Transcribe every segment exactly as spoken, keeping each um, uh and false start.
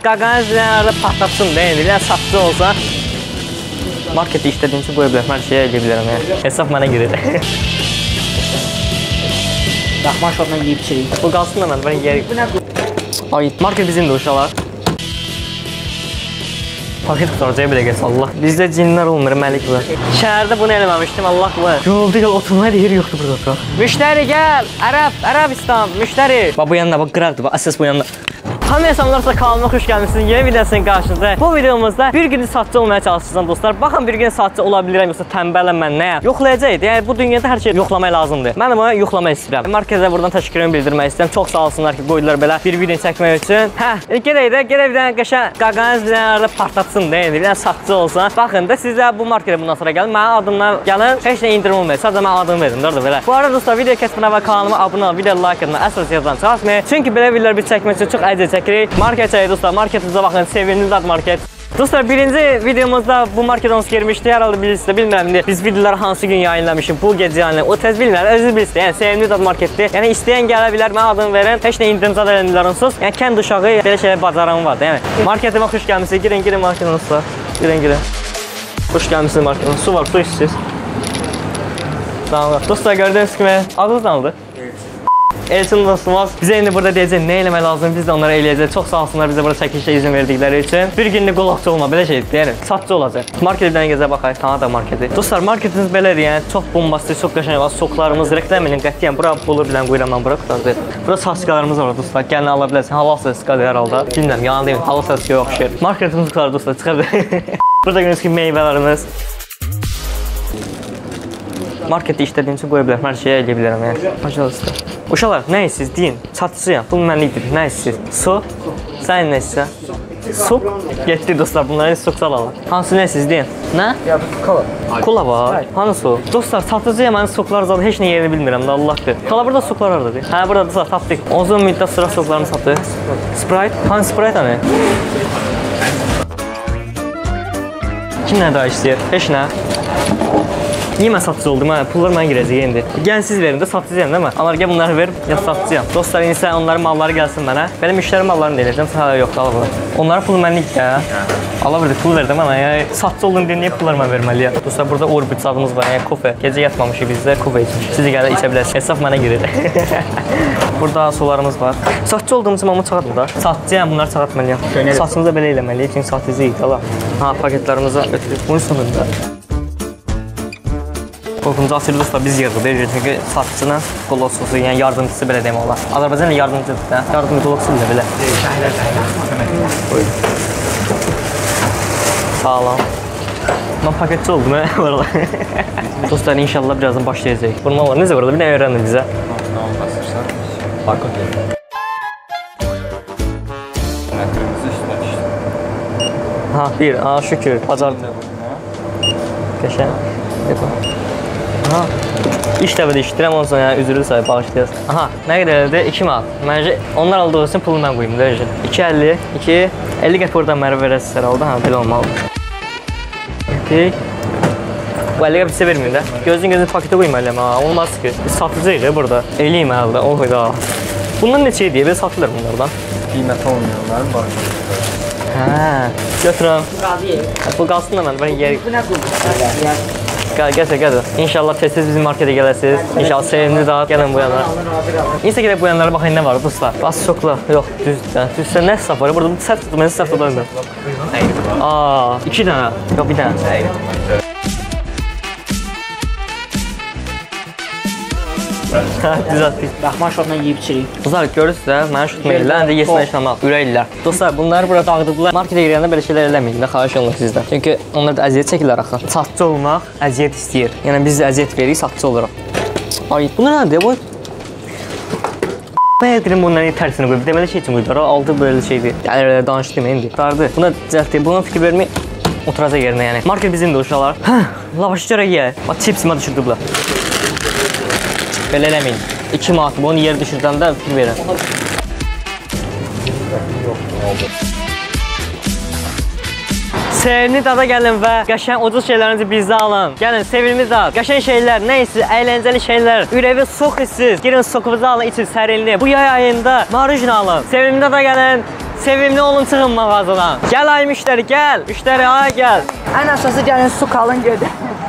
qaqanız bir arada patlatsın deyin, bir satçı olsa. Markette işlədiyim üçün qoya bilərəm, hər şeyə eləyə bilərəm. Yəni. Hesab mənə girir. Daxman şotla yeyib içirik. Bu qalsın da mən, mən yerik. Ay, market bizimdir uşaqlar. Paket qutaracaq belə gəlsə, Allah. Bizdə cinlər olmur, məlik var. Şəhərdə bunu eləməmişdim, Allah var. Yolda yol oturmaya da yeri yoxdur burada oturaq. Müştəri gəl, Ərəb, Ərəbistan, müştəri. Bax bu yanına, bax qıraqdır, bax əsas bu yanına. Hanım insanlarsa kanalıma xoş gəlmişsiniz. Yeni videosunun qarşınızda. Bu videomuzda bir gün satçı olmaya çalışacağım dostlar. Baxın bir gün satçı ola bilirəm yoxsa tənbələm mən nəyəm? Yoxlayacağıq. Yəni bu dünyada hər şey yoxlamaq lazımdır. Mən bunu yoxlamaq istəyirəm. Marketə buradan təşəkkürümü bildirmək istəyirəm. Çox sağ olsunlar ki, qoydular belə bir video çəkmək üçün. Hə, gedək də, gedək bir dənə qəşəng qaqanız bir dənə arada partlatsın da, yəni bir dənə satçı olsa. Baxın da sizlər bu marketə bundan sonra gəlin. Mənim adımdan gəlin. Heç nə indirim olmayacaq. Sadəcə mən adımı verin, doğrudur belə. Bu arada dostlar video keçmədən və kanalıma abunə ol, video like etmə, əsas yazdan çıxartmayın. Çünki belə videolar bir çəkmək üçün çox əziyyət çəkirik. Market dostlar, marketimizə baxın, sevindiniz ad market. Dostlar, birinci videomuzda bu market ons girmişdi. Hər halda bilirsiniz də, bilmirəm indi biz videoları hansı gün yayınlamışım, bu gecə yayınlamışım. O tez bilmirəm, özünüz bilirsiniz. Yəni sevindiniz ad marketdir. Yəni istəyən gələ bilər, mən adını verin. Heç nə indirim zad edənlər onsuz. Yəni kənd uşağı belə şeylər bacaran var, yəni. Marketimə xoş gəlmisiniz. Girin, girin marketimə dostlar. Girin, girin. Xoş gəlmisiniz marketimə. Su var, su içsiniz. Tamam. Dostlar, gördüyünüz kimi adınız nədir? Elçin dostumuz bizə indi burada deyəcək nə eləmək lazım, biz də onlara eləyəcək. Çox sağ olsunlar bizə burada çəkilişə izin verdikləri üçün. Bir günlük qulaqçı olma, belə şeydir, yəni satçı olacaq. Marketə bir dənə gəzə baxaq, tanı da marketi. Dostlar, marketimiz belədir, yəni çox bombastik, çox qəşəng var. Soklarımız, reklam edin qətiyyən. Bura bulur bilən qoyuram mən bura qutardı. Burada saçkalarımız var dostlar, gəlin ala bilərsən. Halal saçkadır hər halda. Bilmirəm, yalan deyim, halal saçka yoxdur. Marketimiz qutardı dostlar, çıxardı. Burada gördüyünüz kimi meyvələrimiz. Markette işlədiyim üçün qoya bilərəm, hər şeyə eləyə bilərəm yəni. Pajalosta. Uşaqlar, nə istəyirsiniz? Deyin, satçıyam. Bu mənlikdir. Nə istəyirsiniz? Su? Sən nə istəyirsən? Su? Getdik dostlar, bunları soksal alır. Hansı nə istəyirsiniz? Deyin. Nə? Kola. Kola var? Hanı su? Dostlar, satıcıyam, mən soklar zaten heç nə yerini bilmirəm də, Allah'dır. Kala burada soklar vardır. Hə, burada dostlar, tapdık. Uzun müddət sıra soklarını satdı. Sprite? Hanı Sprite hani? Kim nə daha istəyir? Heç nə? Niyə mən satıcı oldum? Hə, pullar mənə girəcək indi. Gəlin siz verin də, satıcıyam değil mi? Onlar gəl bunları verim, ya satıcıyam. Dostlar, indi sən onların malları gəlsin mənə. Benim müştəri mallarını deyəcəm, sən hələ yoxdur, ala bunu. Onların pulu mənlik ya. Ala verdi, pul verdim mənə. Yəni, satıcı oldum deyə niyə pullar mən verməliyəm? Dostlar, burada Orbit sabımız var, yəni kofe. Gecə yatmamışıq bizdə, kofe içmişik. Siz də gələ içə bilərsiniz. Hesab mənə girir. Burada sularımız var. Satıcı olduğum için mamı çağırdım da. Satıcıyam, bunları çağırtmalıyam. Saçımızı belə eləməliyik, çünki satıcıyıq, ala. Ha, paketlərimizi götürürük. Bunun sonunda. Qorxunca asırı dostlar biz yığdıq, deyir, çünki satıcının qolosusu, yəni yardımcısı belə deyəm olar. Azərbaycan ilə yardımcıdır da, yardımcı qolosu ilə belə. Sağ olun. Mən paketçi oldum, hə, bu arada. Dostlar, inşallah birazdan başlayacaq. Bunun var, necə burada? Bir nə öyrənin bizə. Nə olmasırsan? Bakın. Ha, bir, ha, şükür, bacardım. Qəşəng. Aha, iş dəvədə işdirəm, ondan sonra yəni, üzrlü sayı bağışlayacaq. Aha, nə qədərdir? iki manat. Məncə, onlar aldığı üçün pulu mən qoyayım, deyəcək. iki əlli, iki, əlli qəp oradan mənə verəsiz hər halda, hə, belə olmalı. Getdik. Bu əlli qəp sizə verməyim də. Gözün gözünü paketə qoymalıyam, ha, olmaz ki. Biz satıcıyıq burada. Eləyim hər halda, oh da. Bundan neçə deyir, belə satılır bunlardan? Qiymət olmuyorlar, bağışlayacaq. Hə, götürəm. Bu qalsın da mən, ben yerik. Bu nə quldur? Gəl, gəl, gəl. İnşallah tez-tez bizim markete gələsiniz. İnşallah sevimli daha gəlin bu yanlara. İnsə gedək bu yanlara baxın nə var dostlar. Bas sokla. Yox, düz. Düzsə nə saf var? Burada səhv tutdu, mən səhv tutdu. Aa, iki dənə. Yox, bir dənə. Düzəltdik. Daxman şotla yeyib içirik. Dostlar, görürsünüz də, mənə şut meyillər, həm də yesinə işləmək, ürəklər. Dostlar, bunları burada dağıdıblar. Marketə girəndə belə şeylər eləməyin də, xahiş olunur sizdən. Çünki onlar da əziyyət çəkirlər axı. Satçı olmaq əziyyət istəyir. Yəni biz də əziyyət veririk, satçı oluruq. Ay, bu nədir? Bu Bəyər deyirəm, bunların tərsini qoyub. Deməli şey üçün qoyublar, altı böyle şeydir. Gəlir, danışdım indi. Dardı. Buna düzəltdik, buna fikir vermək oturacaq yerinə yəni. Market bizimdir uşaqlar. Hə, lavaşı görək yeyək. Bax, çipsimi düşürdüblər. Belə eləməyin. iki manat, bunu yer düşürdən də fikir verin. Sevimli dada gəlin və qəşəng ucuz şeylərinizi bizdə alın. Gəlin, sevimli dad. Qəşəng şeylər, nə istəyirsiniz? Əyləncəli şeylər. Ürəvi sox istəyirsiniz. Girin sokunuzu alın, için sərinli. Bu yay ayında marujna alın. Sevimli dada gəlin. Sevimli olun çıxın mağazadan. Gəl ay müştəri, gəl. Müştəri ay gəl. Ən əsası gəlin su kalın gödür.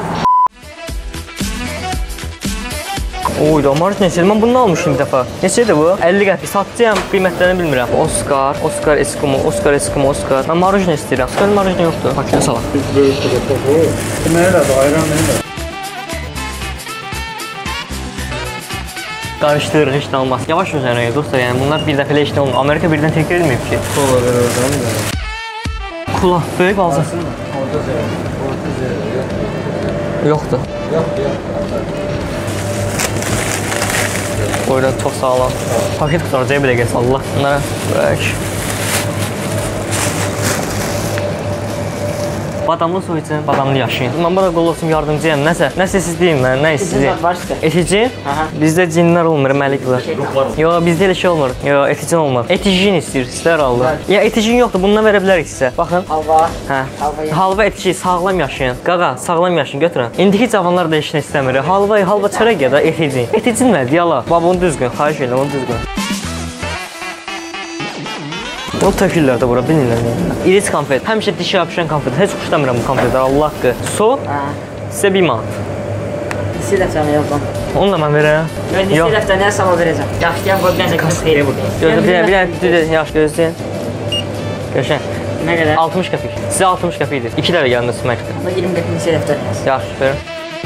Oy da marj neçədir? Mən bunu almışım bir dəfə. Neçədir bu? əlli qəpik. Satacağım, qiymətlərini bilmirəm. Oscar, Oscar Eskimo, Oscar Eskimo, Oscar. Mən marj ne istəyirəm? Oscar marj ne yoxdur. Bakıya salaq. Nələr ayran nələr? Qarışdırırıq, heç də olmaz. Yavaş üzərine dostlar, yəni bunlar bir dəfə heç də olmur. Amerika birdən təkrar edməyib ki. Sola verərəm də. Kula, böyük alsın. Orada zəyir, orada zəyir. Yoxdur. Yox, yox. Buyurun, çox sağ olun. Paket qutaracaq bir dəqiqə Allah. Bunlara bırak. Badamlı su için, badamlı yaşayın. Mən bana qol olsun yardımcıyam, nəsə. Nəsə siz deyin mən, nə istəyəcək? var sizdə. Etici? Bizdə cinlər olmur, məliklər. Yox, bizdə elə şey olmur. Yox, eticin olmur. Eticin istəyir, sizlər aldı. Ya eticin yoxdur, bundan verə bilərik sizə. Baxın. Halva. Hə. Halva ye. Halva etici, sağlam yaşayın. Qaqa, sağlam yaşayın, götürün. İndiki cavanlar da işini istəmir. Halva, halva çörək ya da eticin. Eticin nədir, yala? Bax, bunu düzgün, xahiş edirəm, onu düzgün. Onu tökürlər də bura, bilmirlər. İris konfet. Həmişə dişi yapışan konfet. Heç xoşlamıram bu konfetləri, Allah haqqı. Su, sizə bir manat. Lise dəftərinə yazdım. Onu da mən verərəm. Mən lise dəftərinə sabah verəcəm. Yaxşı, gəl bu mənə kız xeyri burada. Gözlə, bir dənə, bir dənə, yaxşı gözləyin. Görüşən. Nə qədər? altmış qəpik. Sizə altmış qəpikdir. iki dəfə gəlin süməkdir. Amma iyirmi qəpik lise dəftərinə yaz. Yaxşı, verin.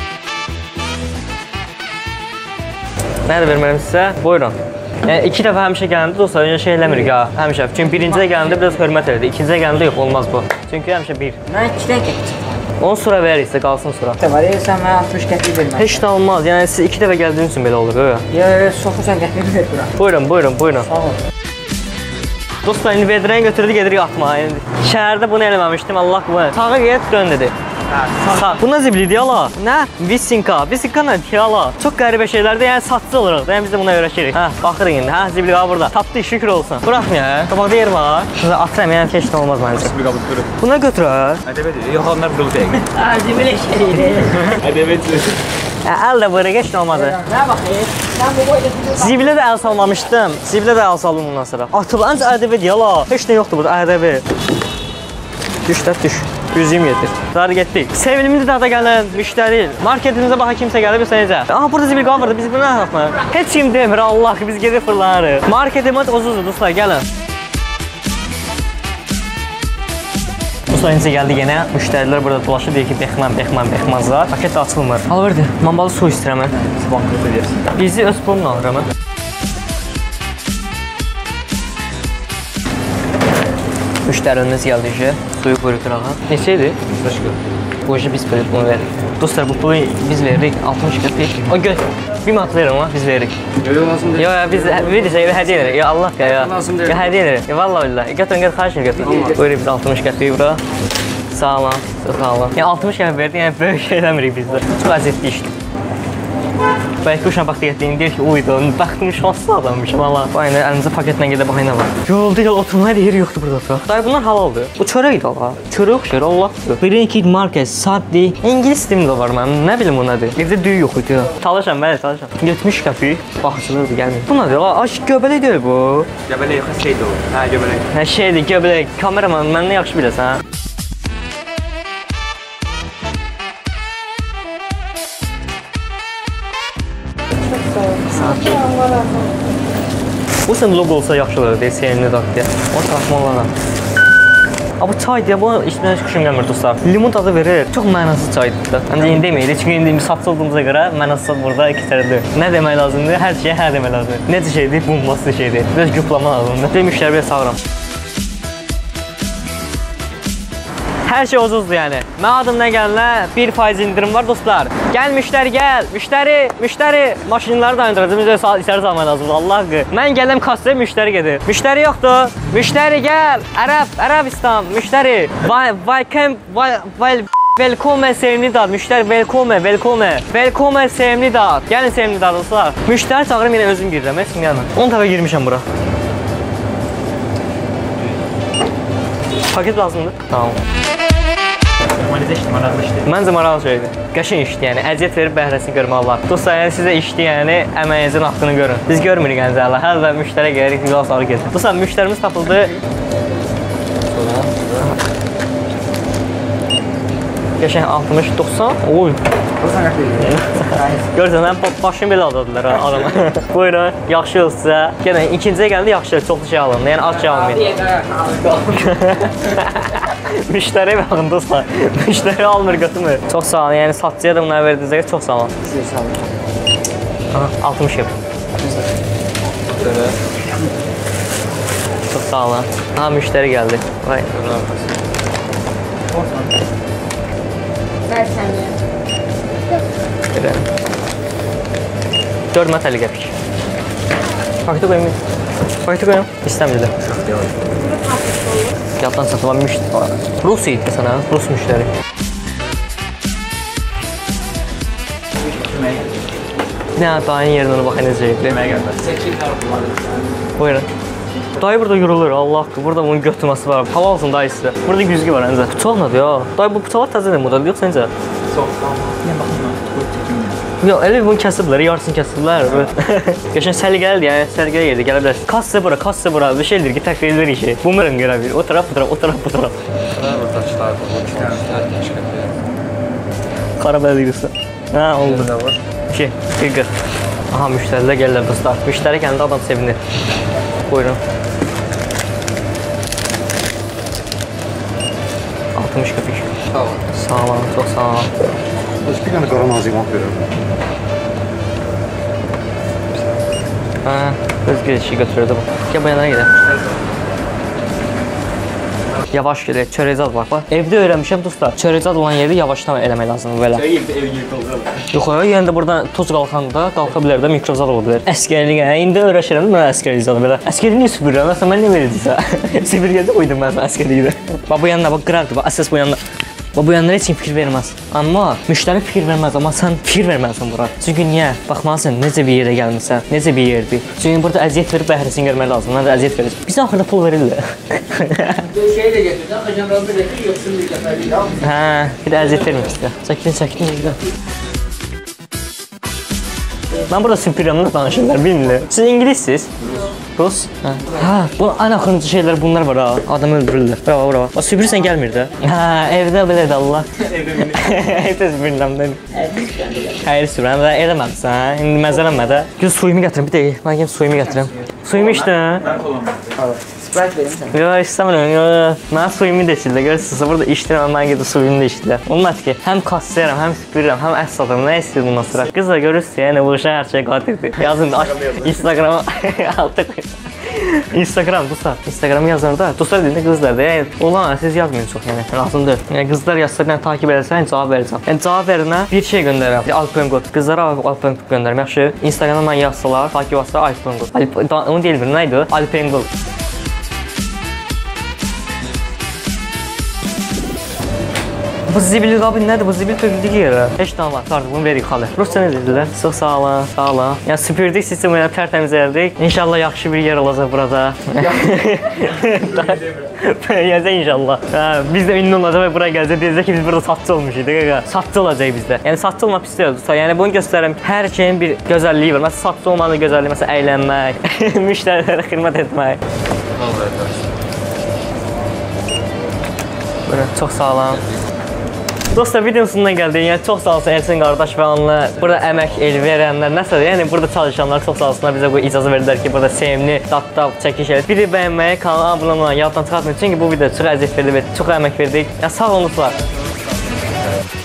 Nə də vermərəm sizə? Buyurun. Yəni, iki dəfə həmişə gələndə dostlar, önce şey eləmirik ha, həmişə. Çünki birincidə gələndə biraz hörmət elədi, ikincidə gələndə yox, olmaz bu. Çünki həmişə bir. Mən iki dənə qəpik çıxdım. Onu sura veririk sizə, qalsın sura. Var, sən mənə altmış qəpik vermə. Heç də olmaz, yəni siz iki dəfə gəldiyiniz üçün belə olur, öyle. Yox, yox, soxursan qəpiyini ver bura. Buyurun, buyurun, buyurun. Sağ ol. Dostlar, indi vedrəni götürdük, gedirik atmağa. Şəhərdə bunu eləməmişdim, Allah bu. Sağa get, dön dedi. Sağ. Bu nə ziblidir yala? Nə? Visinka. Visinka nə yala? Çox qəribə şeylərdir, yəni satsız oluruq da, yəni biz də buna öyrəşirik. Hə, baxırıq indi, hə, zibli qaba burada. Tapdıq, şükür olsun. Buraxmıyor, hə? Qabaqda yer var. Şurada atıram, yəni heç nə olmaz məncə. Bir qabı görüb. Buna götürər. Ədəbiyyat, yox, onlar qıl deyil. Aa, zibili şeydir. Ədəbiyyat. Hə, əl də buyuruq, heç nə olmadı. Nə baxayım? Sən bu boyda Zibilə də əl salmamışdım. Zibilə də əl saldım bundan sonra. Atıl, ancaq ədəbiyyat yala. Heç nə yoxdur burada, ədəbiyyat. Düş də, düş. yüz iyirmi yeddi. Sarı getdik. Sevimli dada gələn müştəri. Marketimizə baxan kimsə gəlib, yoxsa necə? Aha, burada zibil qal vardı, biz bunu nə yapmayıq? Heç kim demir, Allah ki, biz gedib fırlanırıq. Marketimiz uzundur, dostlar, gəlin. Dostlar, necə gəldi yenə? Müştərilər burada dolaşır, deyir ki, bexman, bexman, bexmanzlar. Paket də açılmır. Al verdi, mambalı su istəyirəm mən. Bankret edirsin. Bizi öz pulumla alıram mən. Müştərimiz gəldi işə, suyu qoyuruq qırağa. Neçə idi? Bu işi biz böyle bunu veririk. Dostlar, bu pulu biz veririk, altmış qəpik. O gör, bir manat verin ona, biz veririk. Yox, lazım deyil. Yox, ya, biz verirsə hədiyyə edirik. Ya Allah ya, ya. Lazım deyil. Ya, hədiyyə edirik. Ya, vallahi billahi. Götürün, götürün, xahiş edir, götürün. Buyurun biz altmış qəpik bura. Sağ olun, sağ olun. Yəni altmış qəpik verdik, yəni böyük şey eləmirik bizdə. Çox əziyyətli işdir. Bəlkə uşaq baxdı getdiyini deyir ki, uydu, bəxtim şanslı adammışım, valla. Aynı əlinizə paketlə gedə baxayın nə var. Yolda yol oturmaya da yeri yoxdur burada oturaq. Dayı bunlar halaldır. Bu çörəkdir Allah. Çörək oxşayır, Allahdır. Brinkit Market, Saddi. İngilis dilim də var mənim, nə bilim bu nədir. Evdə düyü yox idi. Çalışam, bəli, çalışam. yetmiş qəpik. Baxıcılırdı, gəlmir. Bu nədir la? Aş, göbələk deyil bu. Göbələk yox, şeydir o. Hə, göbələk. Hə, şeydir, göbələk. Kameraman, məndən yaxşı biləsən, hə? Bu sən logo olsa yaxşı olar deyə, sevimli dad deyə. Onu çalışmalarına. Bu çay deyə, bu içməyə heç xoşum gəlmir dostlar. Limon dadı verir. Çox mənasız çaydır da. Ancaq indi deməyir. Çünki indi satçı olduğumuza görə mənasız burada iki tərəfdir. Nə demək lazımdır? Hər şeyə hə demək lazımdır. Necə şeydir? Bombaslı şeydir. Biraz güplama lazımdır. Deyə müştəri belə sağıram. Hər şey ucuzdur yəni. Mən adımdan gəlinə bir faiz indirim var dostlar. Gəl müştəri, gəl. Müştəri, müştəri. Maşınları da öndürəcəm. Bizə içəri salmaq lazımdır. Allah haqqı. Mən gələm kassaya, müştəri gedir. Müştəri yoxdur. Müştəri gəl. Ərəb, Ərəbistan. Müştəri. Vay, vay, kem, vay, vay. Velkome sevimli dad. Müştəri, velkome, velkome. Velkome sevimli dad. Gəlin sevimli dad dostlar. Müştəri çağırım, yenə özüm girirəm. Heç kim gəlmə. on dəfə girmişəm bura. Paket lazımdır. Tamam. Normalizə işdir, maraqlı işdir. Məncə maraqlı şeydir. Qəşəng işdir, yəni əziyyət verib bəhrəsini görmək olar. Dostlar, yəni sizə işdir, yəni əməyinizin haqqını görün. Biz görmürük yəni hələ. Hələ də müştəri gəlirik, yol sarı gedir. Dostlar, müştərimiz tapıldı. Qəşəng altmış doxsan. Oy. Bursan qəşəng. Görürsən, həm başını belə aldılar ha adama. Buyurun, yaxşı olsun sizə. Yenə ikinciyə gəldi, yaxşı, çoxlu şey alındı. Yəni az şey almayın. Müştəri baxın dostlar. Müştəri almır, götürmür. Çox sağ olun. Yəni satıcıya da bunları verdiyinizə çox sağ olun. Sizə sağ olun. Aha, altmış yap. Çox sağ olun. Aha, müştəri gəldi. Vay. dörd metəli qəpik. Paketi qoyayım. Paketi qoyayım. İstəmirlər. Yaddan satılan müştəri. Rus idi sənə, Rus müştəri. Nə, dayının yerinə ona baxın necə yedli. Buyurun. Dayı burada yorulur, Allah haqqı. Burada bunun götürməsi var. Halal olsun dayısı. Burada güzgü var əncə. Bıçaq nədir ya? Dayı bu bıçaqlar təzədir model, yoxsa necə? Çox sağ olun. Nə baxın, bu çəkimdir. Yox, elə bunu kəsiblər, yarısını kəsiblər. Qəşəng səliqəlidir, yəni səliqəli yerdir, gələ bilərsiniz. Kassa bura, kassa bura, bir şeydir ki, təkrar edilir işi. Bu mərəm görə bilir. O taraf, bu taraf, o taraf, bu taraf. Röportajlar, bu iki dənə təşkil. Qara bəlirsən. Hə, oldu. Nə var? iki, bir qırx. Aha, müştərilər gəlirlər dostlar. Müştəri gəndə adam sevinir. Buyurun. altmış qəpik. Sağ olun. Sağ olun, çox sağ olun. Öz bir dənə qara nazimat verirəm. Hə, öz bir şey götürürdü bu. Gəl bu yana gedək. Yavaş gedək, çörəkzad var. Bax, evdə öyrənmişəm dostlar. Çörəkzad olan yeri yavaşdan eləmək lazımdır belə. Evdə ev yıxılır. Yox, yəni də buradan toz qalxanda qalxa bilər də mikrozad ola bilər. Əsgərlik, hə, indi öyrəşirəm də mən əsgərlik zadı belə. Əsgərlik niyə süpürürəm? Məsələn, mən niyə verəcəksə? Süpürgədə uydum mən əsgərlikdə. Bax, bu yanına, bax, qıraqdır, bax, əsas bu yanına. Bax, bu yanlara heç kim fikir verməz. Amma müştəri fikir verməz, amma sən fikir verməlisən bura. Çünki niyə? Baxmalısan, necə bir yerə gəlmirsən, necə bir yerdir. Çünki burada əziyyət verib bəhrəsini görmək lazım. Mən də əziyyət verir. Bizə axırda pul verirlər. Şey də getirdi, axıcan razı getir, yoxsun bir dəfəlik ya. Hə, bir də əziyyət vermək istəyir. Çəkdin, çəkdin, çəkdin. Mən burada süpürüyorum, nə danışırlar, bilmirlər. Siz ingilissiniz? Rus? Hə. Hə, bu ən axırıncı şeylər bunlar var ha. Adamı öldürürlər. Bravo, bravo. O süpürürsən gəlmir də. Hə, evdə belədir Allah. Evdə süpürürəm də. Hayır süpürürəm də eləməmsən, hə? İndi məzələnmə də. Göz suyumu gətirim, bir dəqiq. Mən gəlib suyumu gətirim. Suyumu içdin, hə? Sprite verim sən. Yox, istəmirəm, yox. Mən suyumu da içirlər, görürsünüz. Burada içdirəm, mən gedib suyumu da içdirlər. Olmaz ki, həm kassiyərəm, həm süpürürəm, həm əs satıram. Nə istəyir bundan sonra? Qızlar görürsünüz, yəni bu uşaq hər şey qatildir. Yazın da Instagrama altı qoyun. Instagram dostlar. Instagram yazarda dostlar deyəndə qızlar da. Yəni olan siz yazmayın çox yəni. Lazım deyil. Yəni qızlar yazsa yəni takib edərsən cavab verəcəm. Yəni cavab verənə bir şey göndərirəm. Alpön kod. Qızlara Alpön kod göndərirəm. Yaxşı. Instagramdan mən yazsalar, takib etsə Alpön kod. Onu deyil bir nə idi? Alpön kod. Bu zibil qabı nədir? Bu zibil töküldük yerə. Heç nə var. Artıq bunu veririk xalı. Rusca nə dedilər? Çox sağ olun, sağ olun. Yəni süpürdük, sistemi yəni tərtəmiz elədik. İnşallah yaxşı bir yer olacaq burada. Yazə inşallah. Hə, biz də ünlü olacaq və buraya gələcək. Deyəcək ki, biz burada satçı olmuşuq. Satçı olacaq bizdə. Yəni satçı olmaq pis deyil. Yəni bunu göstərirəm. Hər şeyin bir gözəlliyi var. Məsələn, satçı olmanın gözəlliyi, məsələn, əylənmək, müştərilərə xidmət etmək. Buyurun, çox sağ olun. Dostlar, videonun sonuna gəldik. Yəni çox sağ olsun Elçin qardaş və onunla burada əmək el verənlər, nəsə, yəni burada çalışanlar çox sağ olsunlar. Bizə bu icazə verdilər ki, burada sevimli dadda çəkiş edək. Video bəyənməyi, kanala abunə olmağı yaddan çıxartmayın. Çünki bu video çox əziyyət verdi və çox əmək verdik. Yəni sağ olun dostlar.